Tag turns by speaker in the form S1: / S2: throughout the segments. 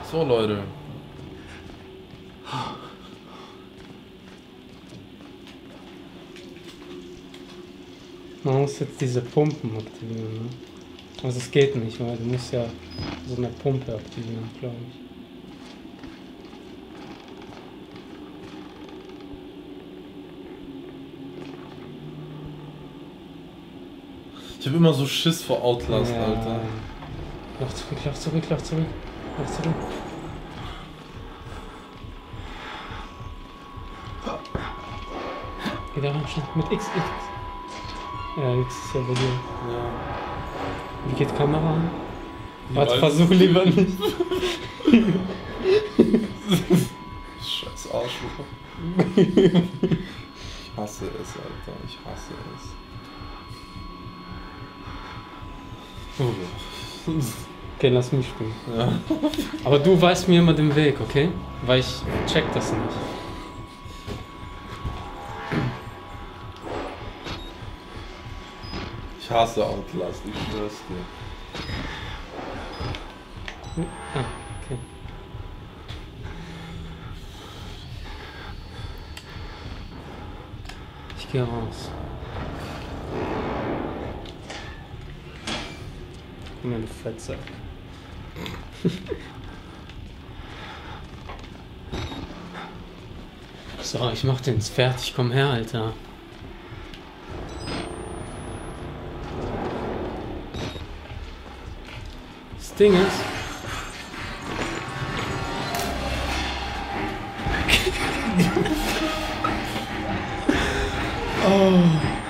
S1: So, Leute.
S2: Man muss jetzt diese Pumpen aktivieren, ne? Also es geht nicht, weil du musst ja so eine Pumpe aktivieren, glaube ich.
S1: Ich habe immer so Schiss vor Outlast,
S2: Ja.
S1: Alter.
S2: Lauf zurück, lauf zurück, lauf zurück. Lauf zurück. Geh da rein, schnell. Mit X. Ja, X ist ja bei dir.
S1: Ja.
S2: Wie geht Kamera an?
S1: Ich
S2: Warte,
S1: weiß
S2: versuch lieber nicht.
S1: Scheiß Arschloch. Ich hasse es, Alter. Ich hasse es. Oh.
S2: Okay, lass mich spielen.
S1: Ja.
S2: Aber du weißt mir immer den Weg, okay? Weil ich check das nicht.
S1: Ich hasse Outlast, ich schwör's dir.
S2: Ah, okay. Ich gehe raus. Guck mal, du Fettsack. So, ich mach den jetzt fertig. Komm her, Alter. Das Ding ist... Oh.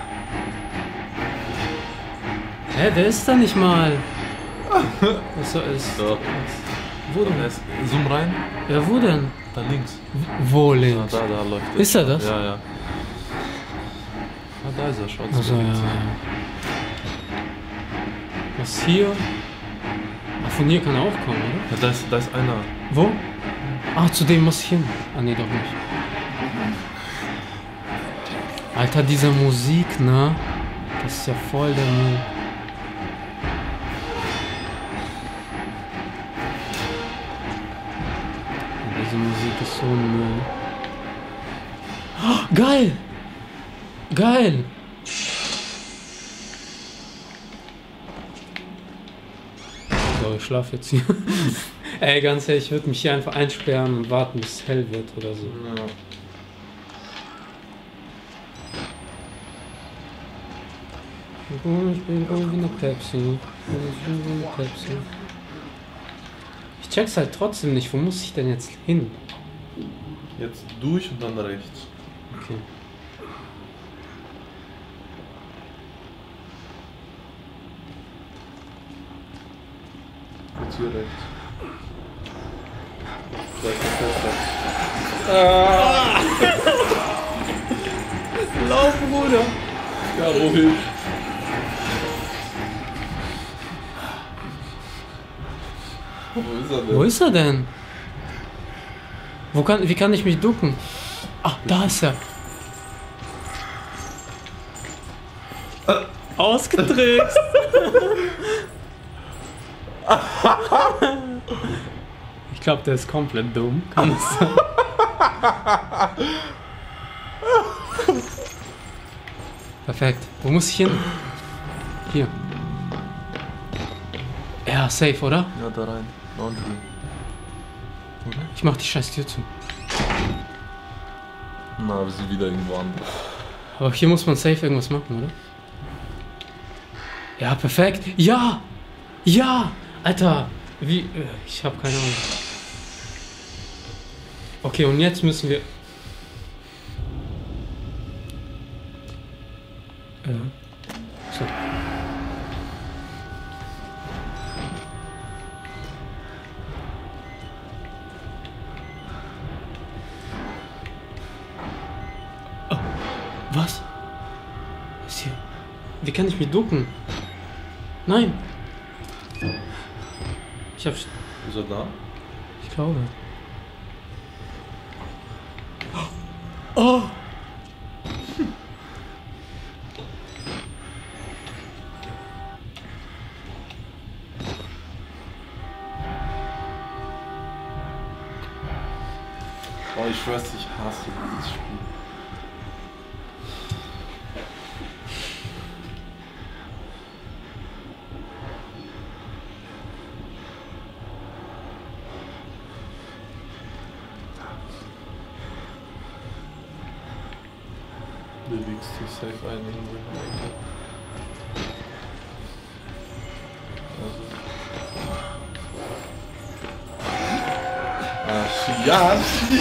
S2: Hä, der ist da nicht mal. Was soll es?
S1: So.
S2: Wo denn?
S1: Zoom rein.
S2: Ja, wo denn?
S1: Da links.
S2: Wo
S1: Ja,
S2: links?
S1: da läuft er.
S2: Ist er das?
S1: Ja, ja. Ah, da ist er, schaut
S2: Also, ja. Was hier? Ach, von hier kann er auch kommen, oder?
S1: Ja, da ist einer.
S2: Wo? Ach, zu dem muss ich hin. Ah, nee, doch nicht. Alter, diese Musik, ne? Das ist ja voll der Müll. Diese Musik ist so ein Müll. Oh, geil! Geil! So, ich schlaf jetzt hier. Ey, ganz ehrlich, ich würde mich hier einfach einsperren und warten, bis es hell wird oder so.
S1: Ja.
S2: Ich bin irgendwie eine Pepsi. Ich check's halt trotzdem nicht. Wo muss ich denn jetzt hin?
S1: Jetzt durch und dann rechts.
S2: Okay.
S1: Jetzt hier rechts. Da ist der Fenster.
S2: Lauf, Bruder!
S1: Ja, wohin? Wo ist er denn?
S2: Wo ist er denn? Wie kann ich mich ducken? Ah, da ist er. Ausgetrickst! Ich glaube, der ist komplett dumm. Kann es sein? Perfekt. Wo muss ich hin? Hier. Ja, safe, oder?
S1: Ja, da rein. Laundry.
S2: Oder? Ich mach die scheiß Tür zu.
S1: Na, wir sind wieder irgendwo anders.
S2: Aber hier muss man safe irgendwas machen, oder? Ja, perfekt. Ja! Ja! Alter! Wie... Ich hab keine Ahnung. Okay, und jetzt müssen wir... So. Oh, was? Was ist hier? Wie kann ich mich ducken? Nein! Ich hab...
S1: Ist er da?
S2: Ich glaube. Oh!
S1: Oh, ich schwör's, ich hasse dieses Spiel. Du wiegst dich safe ein irgendwo. Ach, ja!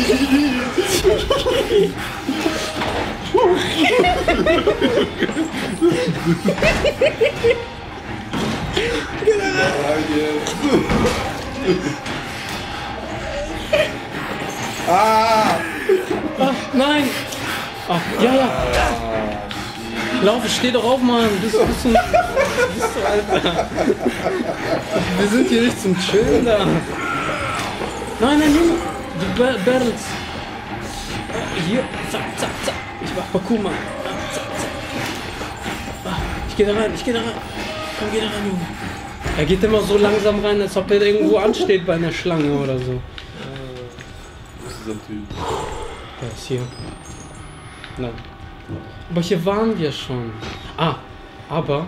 S1: Ah!
S2: Ach, nein! Ach, ja, ja! Lauf, steh doch auf, Mann! Bist du, Alter! Wir sind hier nicht zum Chillen da! Nein, nein, Junge! Du battles! Hier, zack, zack, zack! Ich mach Parkour, Mann! Zack, zack! Ich geh da rein! Komm, geh da rein, Junge! Er geht immer so langsam rein, als ob er irgendwo ansteht bei einer Schlange oder so.
S1: Wo ist dieser Typ?
S2: Der ist hier. Nein. Aber hier waren wir schon. Ah, aber...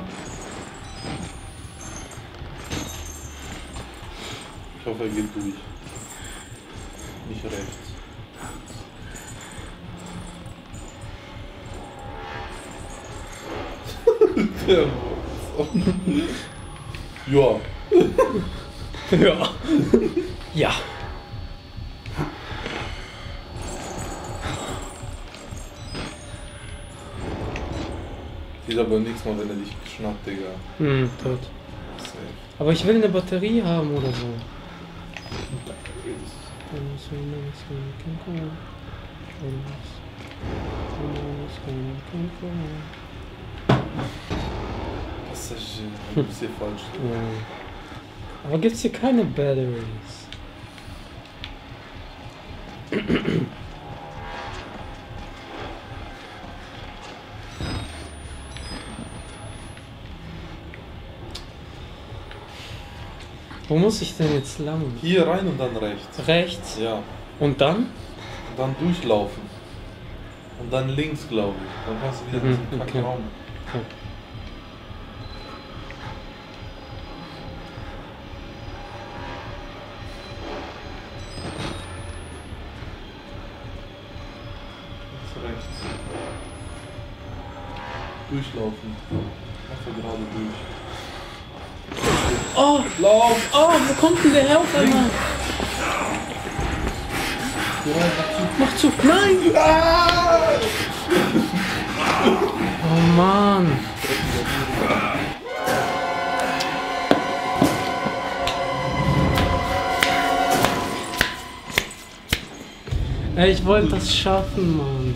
S1: Ich hoffe, er geht durch. Nicht rechts. Der ja.
S2: Ja. Ja.
S1: Geht aber nichts mal, wenn er dich schnappt, Digga.
S2: Tot.
S1: Safe.
S2: Aber ich will eine Batterie haben oder so.
S1: Passagier, du bist hier falsch.
S2: Ja. Aber gibt's hier keine Batteries? Wo muss ich denn jetzt lang?
S1: Hier rein und dann rechts.
S2: Rechts?
S1: Ja.
S2: Und dann?
S1: Und dann durchlaufen. Und dann links, glaube ich. Dann kannst du wieder in diesen
S2: okay.
S1: Raum.
S2: Okay.
S1: Rechts. Durchlaufen. Einfach gerade durch.
S2: Oh!
S1: Lauf!
S2: Oh, wo kommt denn der her auf einmal? Mach zu! Nein!
S1: Ah!
S2: Oh Mann! Ey, ich wollte das schaffen, Mann.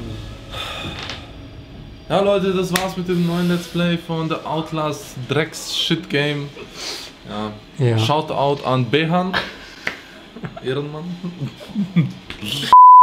S1: Ja Leute, das war's mit dem neuen Let's Play von The Outlast Drecks Shit Game. Ja.
S2: Ja.
S1: Shoutout an Behan. Ehrenmann.